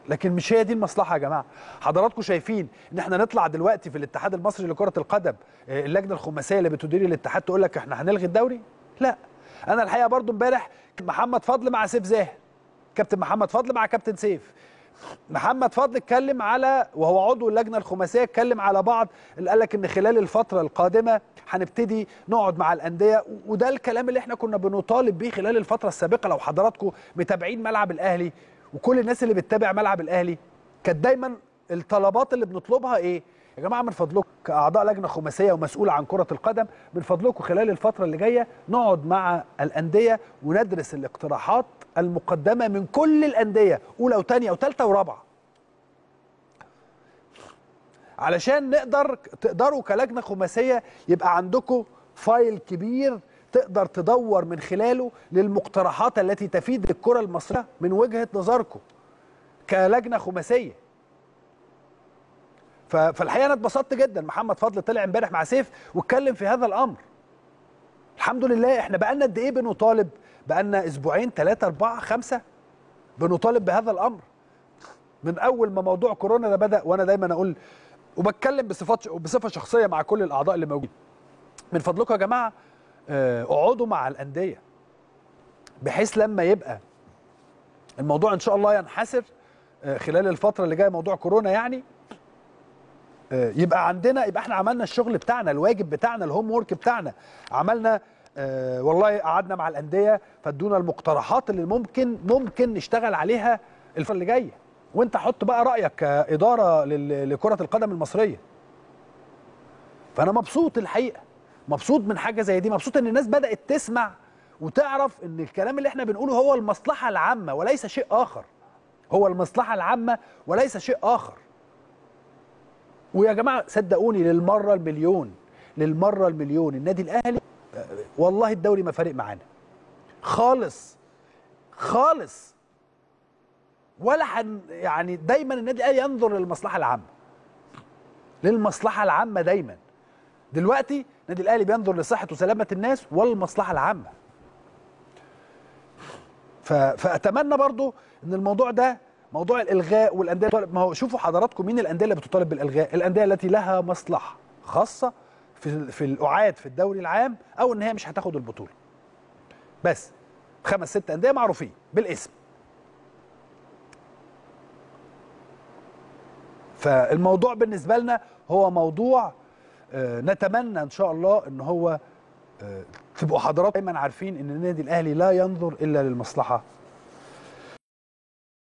لكن مش هي دي المصلحه يا جماعه. حضراتكم شايفين ان احنا نطلع دلوقتي في الاتحاد المصري لكره القدم، اللجنه الخماسيه اللي بتدير الاتحاد تقول لك احنا هنلغي الدوري؟ لا. انا الحقيقه برضو امبارح محمد فضل مع سيف زاهر، كابتن محمد فضل مع كابتن سيف. محمد فضل اتكلم على، وهو عضو اللجنه الخماسيه، اتكلم على بعض اللي قال لك ان خلال الفتره القادمه هنبتدي نقعد مع الانديه، وده الكلام اللي احنا كنا بنطالب بيه خلال الفتره السابقه. لو حضراتكم متابعين ملعب الاهلي وكل الناس اللي بتتابع ملعب الاهلي، كانت دايما الطلبات اللي بنطلبها ايه؟ يا جماعه من فضلكم كاعضاء لجنه خماسيه ومسؤوله عن كره القدم، من فضلكم خلال الفتره اللي جايه نقعد مع الانديه وندرس الاقتراحات المقدمه من كل الانديه، اولى وثانيه وثالثه ورابعه، علشان تقدروا كلجنه خماسيه يبقى عندكم فايل كبير تقدر تدور من خلاله للمقترحات التي تفيد الكره المصريه من وجهه نظركم كلجنه خماسيه. فالحقيقه انا اتبسطت جدا. محمد فضل طلع امبارح مع سيف واتكلم في هذا الامر. الحمد لله. احنا بقالنا قد ايه بنطالب؟ بقالنا اسبوعين، 3 4 5 بنطالب بهذا الامر من اول ما موضوع كورونا ده بدا. وانا دايما اقول وبتكلم بصفه شخصيه مع كل الاعضاء اللي موجودين، من فضلكم يا جماعه اقعدوا مع الانديه بحيث لما يبقى الموضوع ان شاء الله ينحسر خلال الفتره اللي جايه، موضوع كورونا يعني، يبقى احنا عملنا الشغل بتاعنا، الواجب بتاعنا، الهوم وورك بتاعنا، عملنا والله قعدنا مع الانديه فادونا المقترحات اللي ممكن نشتغل عليها الفتره اللي جايه. وانت حط بقى رايك كاداره لكره القدم المصريه. فانا مبسوط الحقيقه، مبسوط من حاجه زي دي، مبسوط ان الناس بدات تسمع وتعرف ان الكلام اللي احنا بنقوله هو المصلحه العامه وليس شيء اخر. هو المصلحه العامه وليس شيء اخر. ويا جماعه صدقوني للمره المليون النادي الاهلي والله الدوري ما فارق معانا خالص خالص، ولا يعني دايما النادي الاهلي ينظر للمصلحه العامه دايما. دلوقتي النادي الاهلي بينظر لصحه وسلامه الناس والمصلحه العامه. فاتمنى برضو ان الموضوع ده، موضوع الالغاء والانديه، ما هو شوفوا حضراتكم مين الانديه اللي بتطالب بالالغاء؟ الانديه التي لها مصلحه خاصه في القعاد في الدوري العام، او ان هي مش هتاخد البطوله. بس 5 6 انديه معروفين بالاسم. فالموضوع بالنسبه لنا هو موضوع نتمنى ان شاء الله ان هو تبقوا حضراتكم دايما عارفين ان النادي الاهلي لا ينظر الا للمصلحه